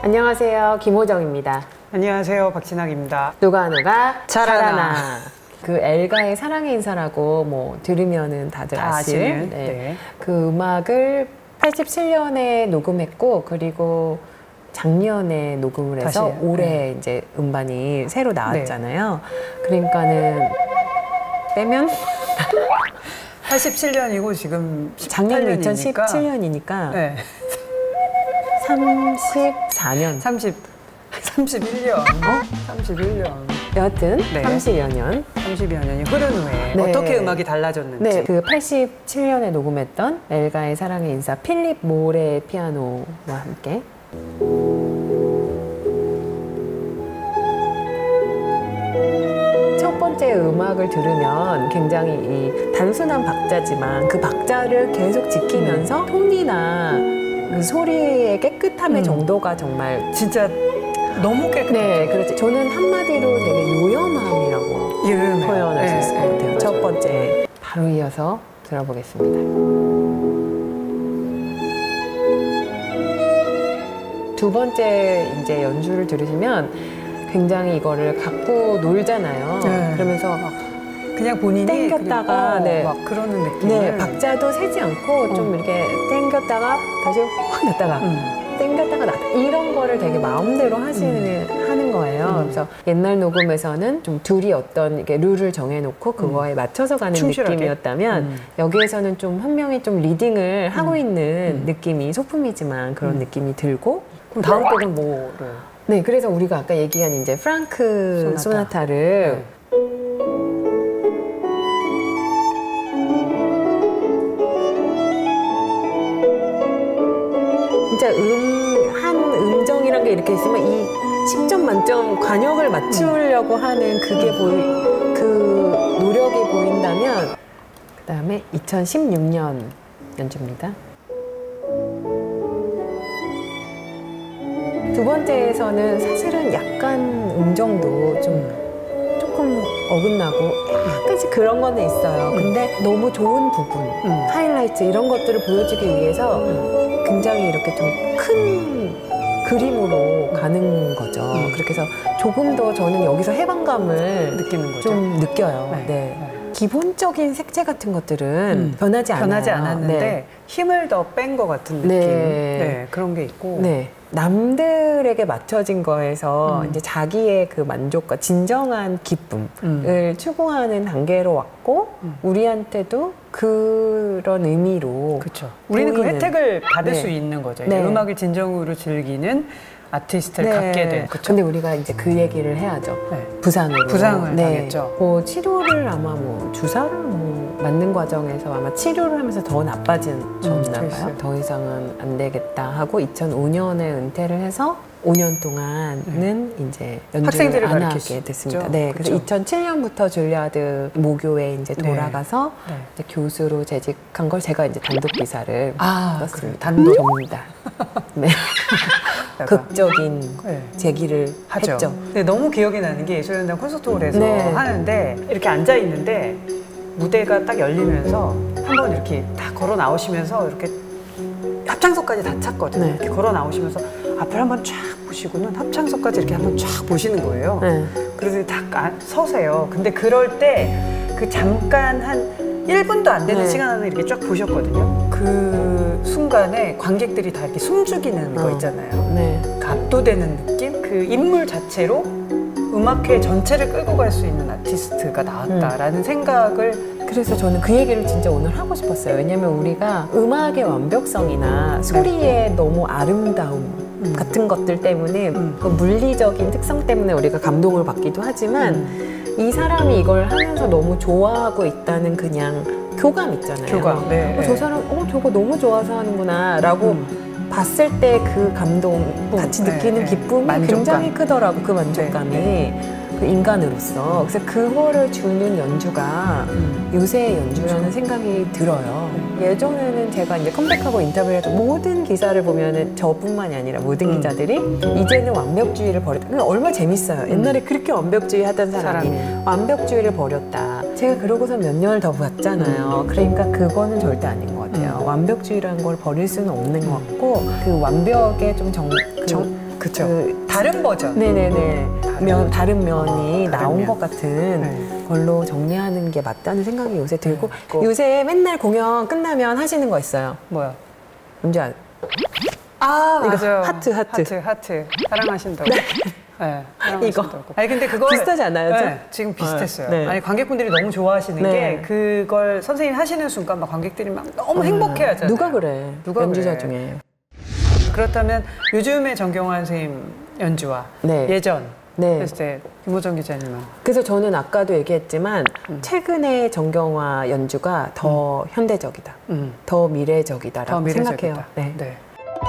안녕하세요, 김호정입니다. 안녕하세요, 박진학입니다. 누가 잘하나. 그 엘가의 사랑의 인사라고 뭐 들으면은 다들 아실 그 음악을 87년에 녹음했고, 그리고 작년에 녹음을 해서 올해 이제 음반이 새로 나왔잖아요. 그러니까는 빼면 87년이고 지금 작년 2017년이니까 34년 31년 31년 여하튼 30여 년 30여 년이 흐른 후에 어떻게 음악이 달라졌는지 그 87년에 녹음했던 엘가의 사랑의 인사, 필립 모레 피아노와 함께 첫 번째 음악을 들으면 굉장히 이 단순한 박자지만 그 박자를 계속 지키면서 톤이나 그 소리의 깨끗함의 정도가 정말 진짜 너무 깨끗해요. 네, 그렇죠. 저는 한마디로 되게 요염함이라고 표현할 수 있을 것 같아요. 맞아요. 첫 번째 바로 이어서 들어보겠습니다. 두 번째 이제 연주를 들으시면 굉장히 이거를 갖고 놀잖아요. 그러면서 그냥 본인이 땡겼다가 막 그러는 느낌을 박자도 세지 않고 좀 이렇게 땡겼다가 다시 확 냈다가 땡겼다가 놨다, 이런 거를 되게 마음대로 하는 거예요. 그래서 옛날 녹음에서는 좀 둘이 어떤 이렇게 룰을 정해놓고 그거에 맞춰서 가는 충실하게. 느낌이었다면 여기에서는 좀 한 명이 좀 리딩을 하고 있는 느낌이, 소품이지만 그런 느낌이 들고. 그럼 다음 곡은 뭐를? 네, 그래서 우리가 아까 얘기한 이제 프랑크 소나타를 진짜 한 음정이란 게 이렇게 있으면 이 10점 만점 관역을 맞추려고 하는 그게 그 노력이 보인다면, 그 다음에 2016년 연주입니다. 두 번째에서는 사실은 약간 음정도 조금 어긋나고 약간씩 그런 거는 있어요. 근데 너무 좋은 부분, 하이라이트 이런 것들을 보여주기 위해서 굉장히 이렇게 좀 큰 그림으로 가는 거죠. 그렇게 해서 조금 더 저는 여기서 해방감을 느끼는 거죠. 좀 느껴요. 기본적인 색채 같은 것들은 변하지 않았는데 힘을 더 뺀 것 같은 느낌. 그런 게 있고. 남들에게 맞춰진 거에서 이제 자기의 그 만족과 진정한 기쁨을 추구하는 단계로 왔고, 우리한테도 그런 의미로 우리는 그 혜택을 받을 수 있는 거죠. 음악을 진정으로 즐기는 아티스트를 갖게 된. 근데 우리가 이제 그 얘기를 해야죠. 부상을 당했죠. 뭐 치료를 아마 뭐 주사를 맞는 과정에서 아마 치료를 하면서 더 나빠졌나 봐요. 더 이상은 안 되겠다 하고 2005년에 은퇴를 해서 5년 동안은 이제 연주를 안 하게 됐습니다. 그래서 2007년부터 줄리아드 모교에 이제 돌아가서 이제 교수로 재직한 걸 제가 이제 단독 기사를 썼습니다. 단독 접니다. 극적인 제기를 했죠. 근데 너무 기억이 나는 게 예술현장 콘서트홀에서 하는데 이렇게 앉아 있는데 무대가 딱 열리면서 한번 이렇게 다 걸어 나오시면서 이렇게 합창석까지 다 찼거든요. 이렇게 걸어 나오시면서 앞을 한번 쫙 보시고는 합창석까지 이렇게 한번 쫙 보시는 거예요. 그래서 딱 서세요. 근데 그럴 때 그 잠깐 한 1분도 안 되는 시간 안에 이렇게 쫙 보셨거든요. 그 순간에 관객들이 다 이렇게 숨죽이는 거 있잖아요. 그 압도되는 느낌? 그 인물 자체로 음악회 전체를 끌고 갈 수 있는 아티스트가 나왔다라는 생각을. 그래서 저는 그 얘기를 진짜 오늘 하고 싶었어요. 왜냐면 우리가 음악의 완벽성이나 소리의 너무 아름다움 같은 것들 때문에 그 물리적인 특성 때문에 우리가 감동을 받기도 하지만 이 사람이 이걸 하면서 너무 좋아하고 있다는 그냥 교감 있잖아요. 저 사람 저거 너무 좋아서 하는구나 라고 봤을 때 그 감동, 같이 느끼는 기쁨이 굉장히 크더라고. 그 만족감이 그 인간으로서. 그래서 그거를 주는 연주가 요새의 연주라는 생각이 들어요. 예전에는 제가 이제 컴백하고 인터뷰를 해도 모든 기사를 보면은 저뿐만이 아니라 모든 기자들이 이제는 완벽주의를 버렸다. 그러니까 얼마나 재밌어요. 옛날에 그렇게 완벽주의 하던 사람이 완벽주의를 버렸다. 제가 그러고서 몇 년을 더 봤잖아요. 그러니까 그거는 절대 아닌 것 같아요. 완벽주의라는 걸 버릴 수는 없는 것 같고, 그 완벽에 좀 그쵸. 다른 버전. 네네네. 다른 면이 나온 면. 것 같은 네. 걸로 정리하는 게 맞다는 생각이 요새 들고 요새 맨날 공연 끝나면 하시는 거 있어요. 뭐야? 뭔지 알? 이거 맞아요. 하트. 사랑하신다고. 네. 이거. 아니 근데 그거 비슷하지 않아요? 네, 지금 비슷했어요. 네. 아니 관객분들이 너무 좋아하시는 네. 게 그걸 선생님이 하시는 순간 막 관객들이 막 너무 행복해하잖아요. 누가 그래? 누가 연주자 그래. 중에. 그렇다면 요즘의 정경환 선생님 연주와 네. 예전 네. 했을 때 김호정 기자님은 그래서 저는 아까도 얘기했지만 최근의 정경화 연주가 더 현대적이다. 더 미래적이다라고 생각해요. 네.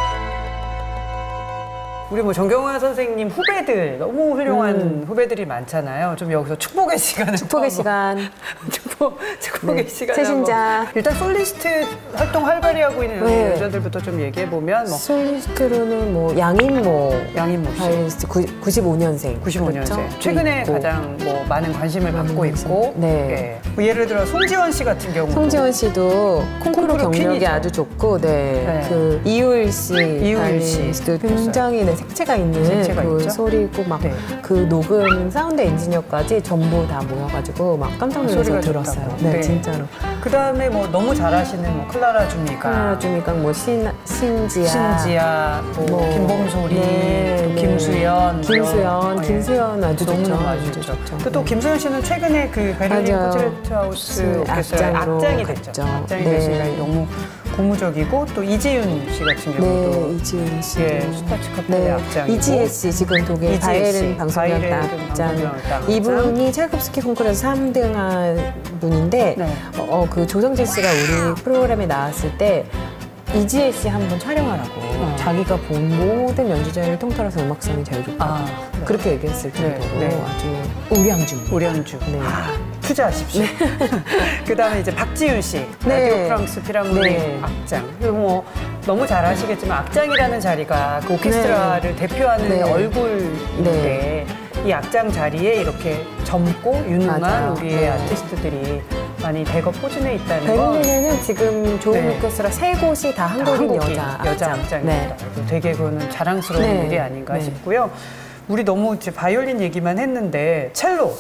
우리 뭐 정경화 선생님 후배들 너무 훌륭한 후배들이 많잖아요. 좀 여기서 축복의 시간을 축복의 시간. 축복의 시간. 세신자. 일단 솔리스트 활동 활발히 하고 있는 여자들부터 좀 얘기해 보면 뭐 솔리스트로는 뭐 양인모 씨. 바이올리스트 95년생. 95년생. 그렇죠? 최근에 있고. 가장 뭐 많은 관심을 받고 있고. 네. 뭐 예를 들어 송지원 씨 같은 경우. 송지원 씨도 콩쿠르 경력이 퀸이죠. 아주 좋고, 그 이효일 씨 바이올리스트 굉장히 색채가 있는 그 있죠? 소리고 막 그 녹음 사운드 엔지니어까지 전부 다 모여가지고 막 깜짝 놀라서 들었어요. 네, 진짜로. 그 다음에 뭐 너무 잘하시는 뭐 클라라 주미가, 뭐 신지아, 뭐 김범소리, 또 김수연 아주 너무너무 아주 좋죠. 또 김수연 씨는 최근에 그 베를린 콘체르토 하우스 악장이 됐죠. 악장이 됐으니까 너무 고무적이고 또 이지윤 씨 같은 경우도 이지윤 씨, 슈타츠카펠의 악장, 이지혜 지금 독일 바이에른 방송연다 악장, 이분이 찰콥스키 콩쿠르에서 3등한 분인데 그 조성진 씨가 우리 프로그램에 나왔을 때 이지혜 씨 한번 촬영하라고 자기가 본 모든 연주자를 통틀어서 음악성이 제일 좋다 그렇게 얘기했을 정도로 아주 우량주. 네. 투자하십시오. 그 다음에 이제 박지윤 씨, 라디오 프랑스 피라모닉 악장. 그리고 뭐 너무 잘 아시겠지만 악장이라는 자리가 그 오케스트라를 대표하는 얼굴인데 이 악장 자리에 이렇게 젊고 유능한 우리의 아티스트들이 많이 대거 포진해 있다는 거. 베를린에는 지금 좋은 오케스트라 3곳이 다 한국인 여자 악장입니다. 되게 그거는 자랑스러운 일이 아닌가 싶고요. 우리 너무 이제 바이올린 얘기만 했는데 첼로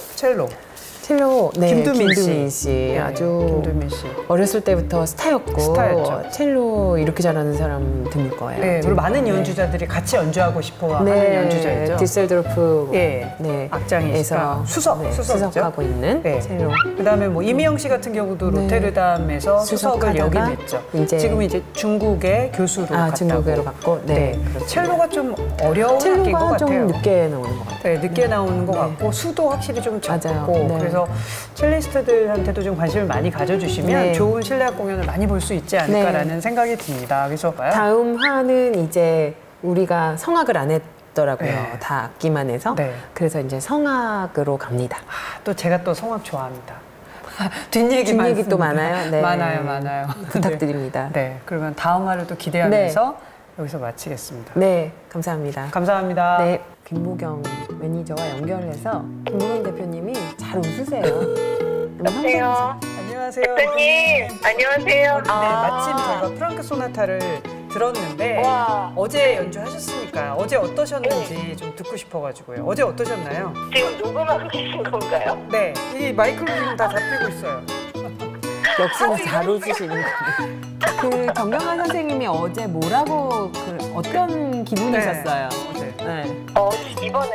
김두민 씨. 아주 김두민 씨. 어렸을 때부터 스타였죠. 첼로 이렇게 잘하는 사람 드물 거예요. 네, 그리고 많은 연주자들이 같이 연주하고 싶어 하는 연주자이죠. 디셀도르프 악장에서 수석하고 있는 첼로. 그다음에 뭐 이미영 씨 같은 경우도 로테르담에서 수석을 역임했죠. 지금은 이제 중국의 교수로 갔고. 첼로가 좀 어려운 악기인 것 같아요. 좀 늦게 나오는 것 같아요. 늦게 나오는 것 같고 수도 확실히 좀 적고 그래서 첼리스트들한테도 좀 관심을 많이 가져주시면 좋은 실내악 공연을 많이 볼 수 있지 않을까라는 생각이 듭니다. 그래서 다음 화는 이제 우리가 성악을 안 했더라고요. 다 악기만 해서. 그래서 이제 성악으로 갑니다. 또 제가 또 성악 좋아합니다. 뒷얘기 또 많아요. 많아요. 부탁드립니다. 그러면 다음 화를 또 기대하면서 여기서 마치겠습니다. 네, 감사합니다. 감사합니다. 네, 김보경 매니저와 연결해서 김보경 대표님이 잘 웃으세요. 여보세요. 안녕하세요. 대표님, 안녕하세요. 마침 저희가 프랑크 소나타를 들었는데 어제 연주하셨으니까 어제 어떠셨는지 좀 듣고 싶어가지고요. 어제 어떠셨나요? 지금 녹음하고 계신 건가요? 네, 이 마이크로 지금 다 잡히고 있어요. 역시나 잘 웃으시는 거예요. 그 정경환 선생님이 어제 뭐라고 어떤 기분이셨어요? 이번에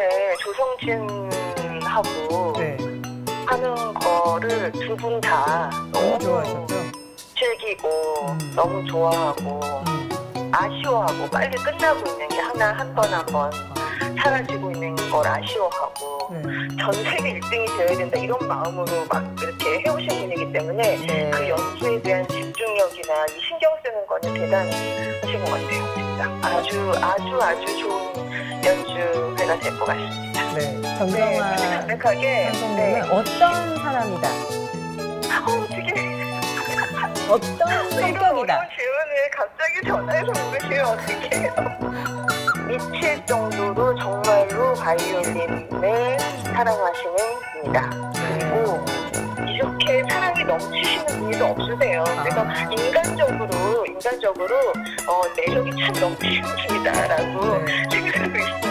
조성진하고 하는 거를 두 분 다 너무 좋아하셨죠? 즐기고 너무 좋아하고 아쉬워하고 빨리 끝나고 있는 게 하나 한 번 사라지고 있는 걸 아쉬워하고 전 세계 1등이 되어야 된다 이런 마음으로 막 이렇게 해오신 분이기 때문에 그 연주에 대한 집중력이나 이 신경 쓰는 거는 대단하신 것 같아요. 진짜 아주 좋은 연주회가 될 것 같습니다. 정경환 선생님은 어떤 사람이다? 되게 어떤 성격이다? 이런 질문을 갑자기 전화해서 물으시면 어떡해요? 미칠 정도로 정말로 바이올린을 사랑하시는 분이다. 그리고 이렇게 사랑이 넘치시는 분이 또 없으세요. 그래서 인간적으로 매력이 참 넘치는 분이다라고 생각하고 있습니다.